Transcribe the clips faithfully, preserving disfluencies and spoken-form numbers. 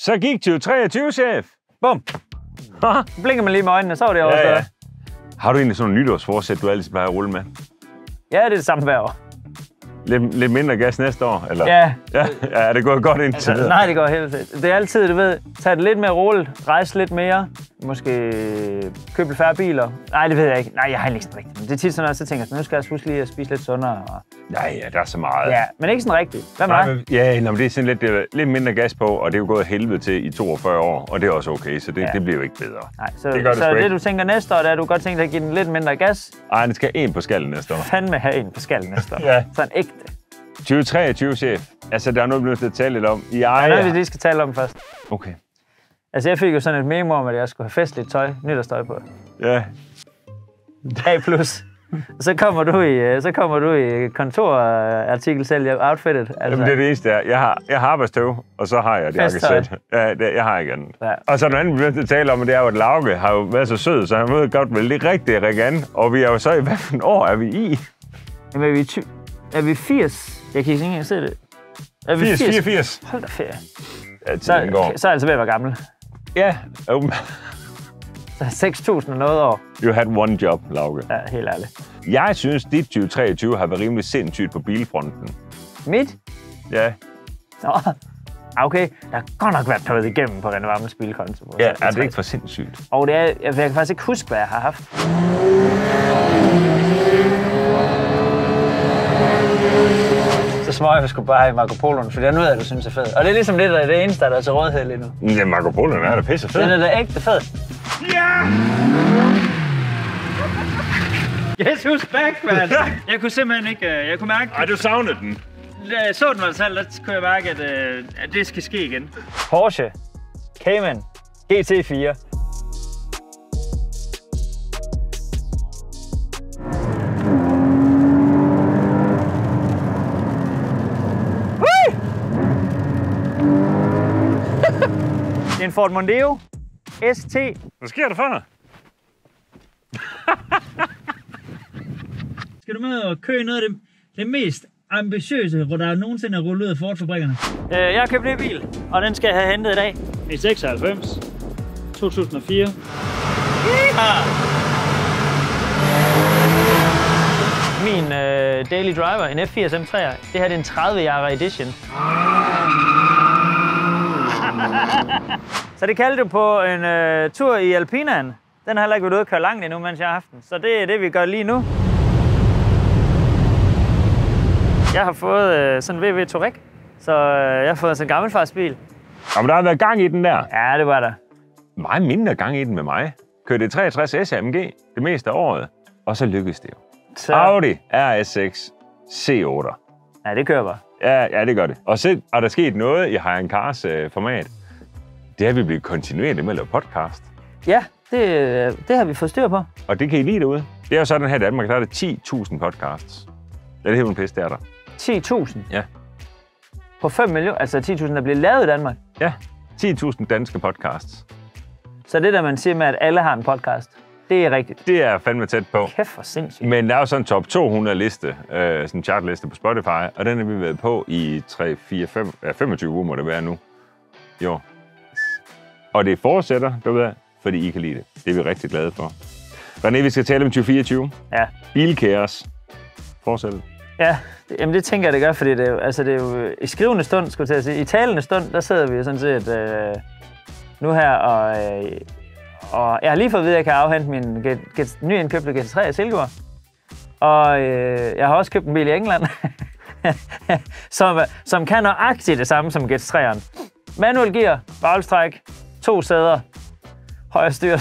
Så gik tyve treogtyve, chef. Bum. Blinker man lige med øjnene, så var det også. Ja, ja. Har du egentlig sådan nogle nytårsforsæt, du altid plejer at rulle med? Ja, det er det samme hver år. Lidt, lidt mindre gas næste år, eller? Ja. Ja, ja er det gået godt indtil altså, videre? Nej, det går helt fedt. Det er altid, du ved, tage det lidt mere roligt, rejse lidt mere, måske købe lidt færre biler. Nej, det ved jeg ikke. Nej, jeg har ikke sådan rigtigt. Det er tit sådan noget, så tænker jeg, nu skal jeg huske lige at spise lidt sundere. Og... Nej, ja, der er så meget. Ja, men ikke sådan rigtigt. Hvad med dig? Ja, nå, men det er sådan lidt, det er lidt mindre gas på, og det er jo gået helvede til i toogfyrre år, og det er også okay, så det, ja. det bliver jo ikke bedre. Nej, så det, det, gør det, så det du tænker næste år, det er, at du godt tænker dig at give den lidt mindre gas. Ej, den skal en på skallen næste år. Fandme have en på skallen næste år. Ja. Sådan ægte. tyve treogtyve, chef. Altså, der er noget, vi bliver nødt til at tale lidt om. I ejer... Der er noget, vi lige skal tale om først. Okay. Altså, jeg fik jo sådan et memo om, at jeg skulle have festligt tøj, nytårstøj på. Ja. A plus. Så kommer du i, så kommer du i kontorartikel selv, outfitted. Altså. Jamen, det er det eneste, jeg har. Jeg har arbejdstøv, og så har jeg et jakkesæt. Ja, det, jeg har ikke andet. Ja. Og så noget andet, vi bliver nødt til at tale om, det er jo, at Lauke har jo været så sød, så han ved godt vel det rigtige Regan. Og vi er jo så i, hvad for en år er vi i? Jamen, er vi, ty- er vi firs? Jeg kan ikke engang se det. Er vi firs, fireogfirs. Hold da ferie. Ja, så, går. så er jeg altså ved at være gammel. Ja. Um. Så seks tusind og noget år. You had one job, Lauke. Ja, helt ærligt. Jeg synes, dit tyve treogtyve har været rimelig sindssygt på bilfronten. Mit? Ja. Nå, okay. Der har godt nok været noget igennem på René Varmes bilkonto. Ja, er det ikke for sindssygt? Og det er, jeg, jeg kan faktisk ikke huske, hvad jeg har haft. Så smøger jeg sgu bare i Marco Polo'en, for det er noget af, du synes er fedt. Og det er ligesom lidt af det eneste, der er til rådighed lige nu. Ja, Marco Polo'en er da pisse fed. Den er da ægte fed. Ja! Guess who's back, man? Jeg kunne simpelthen ikke, jeg kunne mærke... Ej, du savnede den. Da jeg så den var salg, der kunne jeg mærke, at, at det skal ske igen. Porsche Cayman G T fire. Det er en Ford Mondeo S T. Hvad sker der for dig? Skal du med og køre noget af det, det mest ambitiøse, der nogensinde er rullet ud af Ford-fabrikkerne? Øh, jeg har købt en ny bil, og den skal jeg have hentet i dag. I seksoghalvfems. to tusind og fire. Ja! Min øh, daily driver, en F firs M tre. Det her det er en tredive Jahre edition. Så det kaldte du på en øh, tur i Alpinaen. Den har heller ikke været ude at køre langt endnu, mens jeg har haft den. Så det er det, vi gør lige nu. Jeg har fået øh, sådan en V W Touareg, så øh, jeg har fået sådan en gammelfarsbil. Jamen, der har været gang i den der. Ja, det var der. Meget mindre gang i den med mig. Kørte treogtres S A M G det meste af året, og så lykkedes det jo. Så... Audi R S seks C otte. Ja, det kører bare. Ja, ja, det gør det. Og så er der sket noget i Hire Cars øh, format. Det har vi blevet kontinuerligt med at lave podcast. Ja, det, det har vi fået styr på. Og det kan I lide derude. Det er jo sådan her i Danmark, der er der ti tusind podcasts. Ja, det er helt en pisse, der er der. ti tusind? Ja. På fem millioner? Altså ti tusind, der bliver lavet i Danmark? Ja, ti tusind danske podcasts. Så det der, man siger med, at alle har en podcast, det er rigtigt? Det er fandme tæt på. Kæft for sindssygt. Men der er jo sådan en top to hundrede liste, øh, sådan en chartliste på Spotify, og den har vi været på i tre, fire, fem, ja, femogtyve uger må det være nu. Jo. Og det fortsætter derude, fordi I kan lide det. Det er vi rigtig glade for. René, vi skal tale om tyve fireogtyve. Ja. Bilkaos. Fortsætter. Ja, det, jamen det tænker jeg, det gør, fordi det er jo, altså det er jo i skrivende stund, skulle jeg til at sige. I talende stund, der sidder vi jo sådan set øh, nu her, og, øh, og jeg har lige fået at vide, at jeg kan afhente min get, get, nyindkøbte G T tre i Silkeborg. Og øh, jeg har også købt en bil i England, som, som kan nøjagtigt det samme som G T tre'eren. Manuel gear, baghjulstræk, to sæder, højre styrt.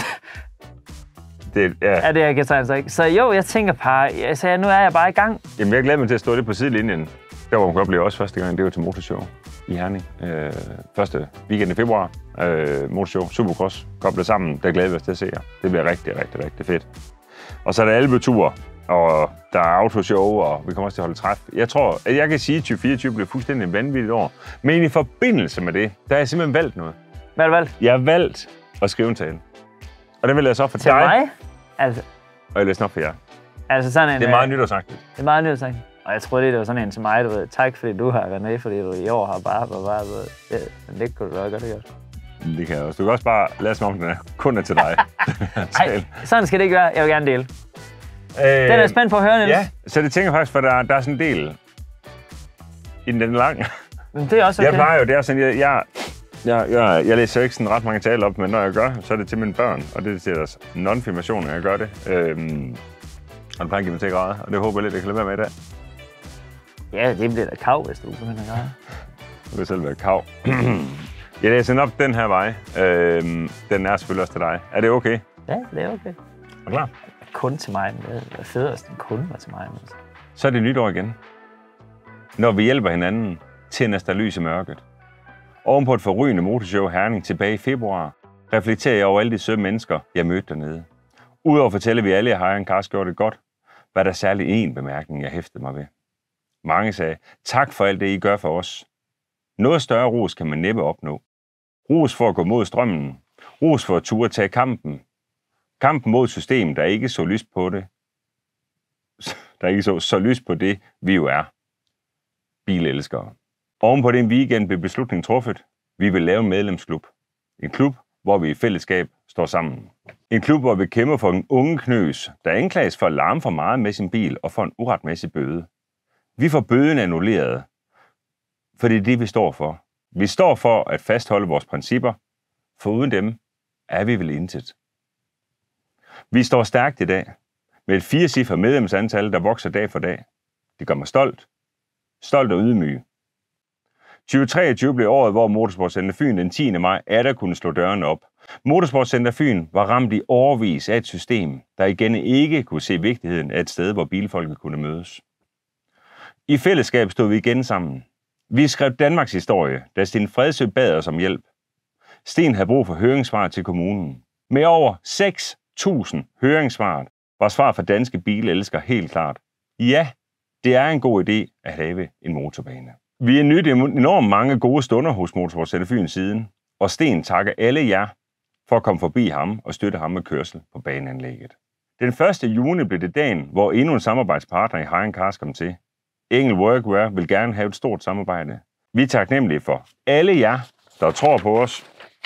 Det, ja. Ja, det er G T tre'eren så ikke. Så jo, jeg tænker bare, altså, nu er jeg bare i gang. Jamen, jeg glæder mig til at stå lidt på sidelinjen. Der var man godt blive også første gang, det var til motorshow i Herning. Øh, første weekend i februar. Øh, motorshow, Supercross, koblet sammen. Der glæder vi os til at se jer. Det bliver rigtig, rigtig, rigtig fedt. Og så er der alpeture, og der er autoshow, og vi kommer også til at holde træf. Jeg tror, at jeg kan sige, at tyve fireogtyve bliver fuldstændig en vanvittigt år. Men i forbindelse med det, der har jeg simpelthen valgt noget. Hvad har du valgt? Jeg har valgt at skrive en tale. Og det vil jeg så for til dig. Til mig? Altså, og jeg læser op for jer. Altså sådan en, det er meget nytårsagtigt. Det er meget nytårsagtigt. Og jeg troede, det var sådan en til mig, du ved. Tak fordi du har, René, fordi du i år har bare, bare, bare, ja, men det kunne du da godt have gjort. Det kan jeg også. Du kan også bare lade som om, den er kun er til dig. Nej, sådan skal det ikke være. Jeg vil gerne dele. Øh, den er spændt på at høre, Niels. Ja, så det tænker jeg faktisk, for der, der er sådan en del, inden den er lang. Men det er også okay. Jeg plejer jo, det er sådan, jeg, jeg, jeg, jeg, jeg læser ikke sådan ret mange taler op, men når jeg gør, så er det til mine børn, og det er til deres non-firmation, når jeg gør det. Øhm, og det plejer at give mig til at græde, og det håber jeg lidt, jeg kan lade være med i dag. Ja, det bliver da kav, hvis du begynder at græde. Du vil selv være kav. Jeg læser den op den her vej. Øhm, den er selvfølgelig også til dig. Er det okay? Ja, det er okay. Er du klar? Kun til mig. Det er fedt, hvis den kun var til mig. Så er det nytår igen. Når vi hjælper hinanden til næste lys i mørket. Oven på et forrygende motorshow Herning tilbage i februar, reflekterer jeg over alle de søde mennesker, jeg mødte dernede. Udover at fortælle, at vi alle har en Cars gjort det godt, var der særlig én bemærkning, jeg hæftede mig ved. Mange sagde, tak for alt det, I gør for os. Noget større ros kan man næppe opnå. Ros for at gå mod strømmen. Ros for at ture tage kampen. Kampen mod et system, der ikke så lyst på det. Der ikke så, så lyst på det, vi jo er. Bilelskere. Oven på den weekend blev beslutningen truffet. Vi vil lave en medlemsklub. En klub, hvor vi i fællesskab står sammen. En klub, hvor vi kæmper for en unge knøs, der anklages for at larme for meget med sin bil og for en uretmæssig bøde. Vi får bøden annulleret, for det er det, vi står for. Vi står for at fastholde vores principper, for uden dem er vi vel intet. Vi står stærkt i dag, med et firecifret medlemsantal, der vokser dag for dag. Det gør mig stolt, stolt og ydmyg. tyve treogtyve blev året, hvor Motorsportcenter Fyn den tiende maj atter kunne slå dørene op. Motorsportcenter Fyn var ramt i årevis af et system, der igen ikke kunne se vigtigheden af et sted, hvor bilfolket kunne mødes. I fællesskab stod vi igen sammen. Vi skrev Danmarks historie, da Sten Fredsø bad os om hjælp. Sten havde brug for høringssvar til kommunen. Med over seks tusind høringssvar var svar fra danske bilelskere helt klart. Ja, det er en god idé at have en motorbane. Vi har nydt enormt mange gode stunder hos Motorsportcenter Fyn siden, og Sten takker alle jer for at komme forbi ham og støtte ham med kørsel på baneanlægget. Den første juni blev det dagen, hvor endnu en samarbejdspartner i Hire Cars kom til. Engel Workwear vil gerne have et stort samarbejde. Vi er taknemmelige for alle jer, der tror på os.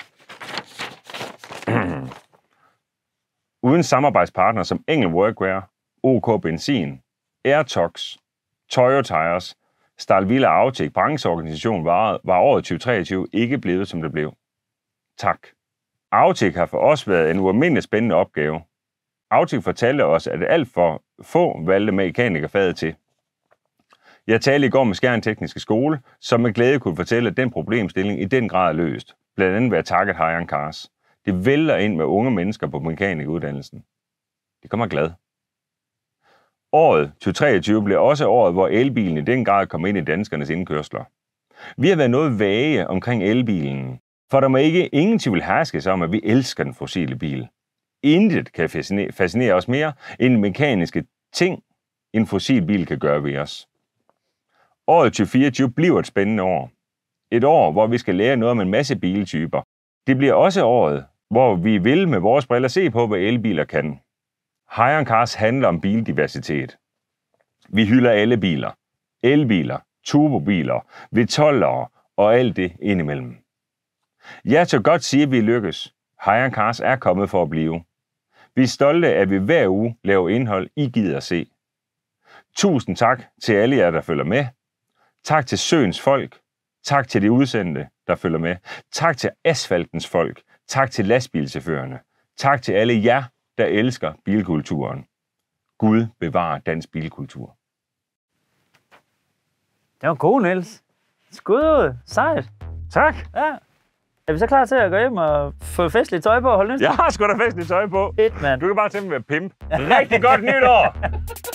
Uden samarbejdspartner som Engel Workwear, OK Benzin, Airtox, Toyo Tires, Stalvilla Autic brancheorganisation var, var året tyve treogtyve ikke blevet, som det blev. Tak. Autic har for os været en ualmindelig spændende opgave. Autic fortalte os, at alt for få valgte mekanikerfaget til. Jeg talte i går med Skjern Tekniske Skole, som med glæde kunne fortælle, at den problemstilling i den grad er løst. Blandt andet ved at takke Hire Cars. Det vælter ind med unge mennesker på mekanikuddannelsen. Det gør mig glad. Året tyve treogtyve blev også året, hvor elbilen i den grad kom ind i danskernes indkørsler. Vi har været noget vage omkring elbilen, for der må ikke ingen tvivl herske sig om, at vi elsker den fossile bil. Intet kan fascinere os mere, end mekaniske ting, en fossil bil kan gøre ved os. Året tyve fireogtyve bliver et spændende år. Et år, hvor vi skal lære noget om en masse biltyper. Det bliver også året, hvor vi vil med vores briller se på, hvad elbiler kan. Hire Cars handler om bildiversitet. Vi hylder alle biler. Elbiler, turbobiler, V tolv'ere og alt det indimellem. Jeg tør godt sige, at vi lykkes. Hire Cars er kommet for at blive. Vi er stolte, at vi hver uge laver indhold, I gider se. Tusind tak til alle jer, der følger med. Tak til Søens folk. Tak til de udsendte, der følger med. Tak til asfaltens folk. Tak til lastbilchaufførerne. Tak til alle jer, der elsker bilkulturen. Gud bevarer dansk bilkultur. Det var god, Niels. Skud ud. Sejt. Tak. Ja. Er vi så klar til at gå hjem og få festligt tøj på og holde næste? Jeg har sgu da festligt tøj på. Fedt, mand. Du kan bare tænke mig at pimp. Rigtig godt nytår!